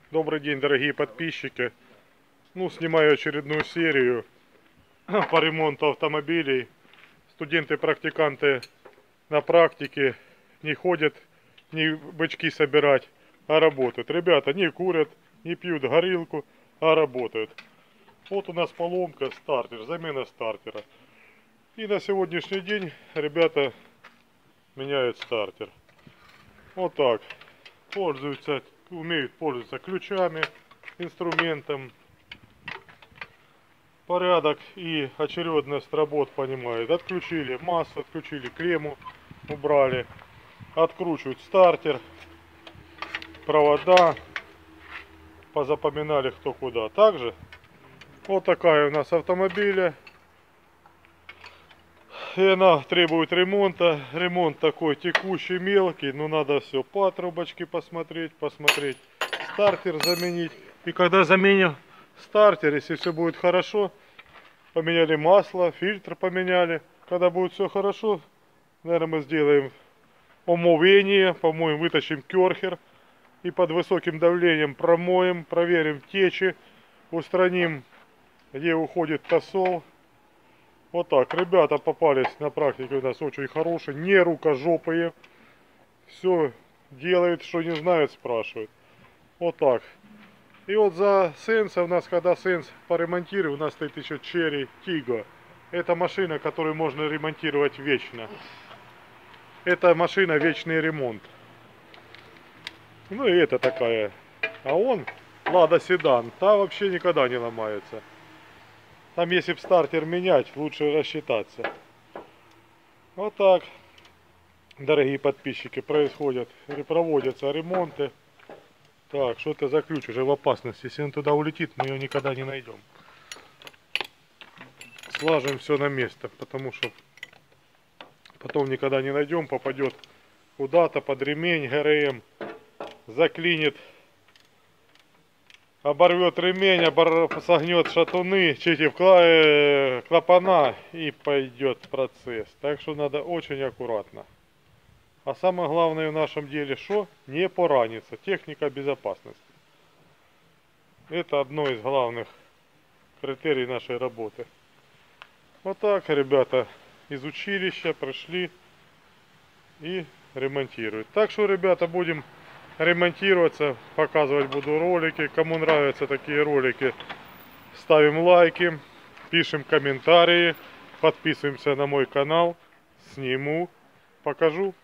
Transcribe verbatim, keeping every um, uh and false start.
Добрый день, дорогие подписчики. Ну, снимаю очередную серию по ремонту автомобилей. Студенты-практиканты на практике не ходят не бычки собирать, а работают. Ребята не курят, не пьют горилку, а работают. Вот у нас поломка, стартер, замена стартера. И на сегодняшний день ребята меняют стартер. Вот так. Пользуются, умеют пользоваться ключами, инструментом. Порядок и очередность работ понимают. Отключили массу, отключили клемму, убрали. Откручивают стартер, провода. Позапоминали кто куда. Также вот такая у нас автомобиля. И она требует ремонта. Ремонт такой текущий, мелкий. Но надо все по трубочке посмотреть, посмотреть. Стартер заменить. И когда заменим стартер, если все будет хорошо, поменяли масло, фильтр поменяли. Когда будет все хорошо, наверное, мы сделаем омовение, помоем, вытащим керхер. И под высоким давлением промоем, проверим течи, устраним, где уходит тосол. Вот так. Ребята попались на практике у нас очень хорошие, не рукожопые. Все делают, что не знают, спрашивают. Вот так. И вот за Сенса у нас, когда Сенс поремонтируем, у нас стоит еще Cherry Tiggo. Это машина, которую можно ремонтировать вечно. Это машина вечный ремонт. Ну и это такая. А он, Лада Седан, та вообще никогда не ломается. Там если б стартер менять, лучше рассчитаться. Вот так, дорогие подписчики, происходят, проводятся ремонты. Так, что это за ключ уже в опасности. Если он туда улетит, мы ее никогда не найдем. Слажем все на место, потому что потом никогда не найдем, попадет куда-то под ремень ГРМ, заклинит, оборвет ремень, обор... согнет шатуны, эти клапана и пойдет процесс. Так что надо очень аккуратно. А самое главное в нашем деле, что не пораниться. Техника безопасности. Это одно из главных критерий нашей работы. Вот так, ребята, из училища пришли и ремонтируют. Так что, ребята, будем ремонтироваться, показывать буду ролики. Кому нравятся такие ролики, ставим лайки, пишем комментарии, подписываемся на мой канал, сниму, покажу.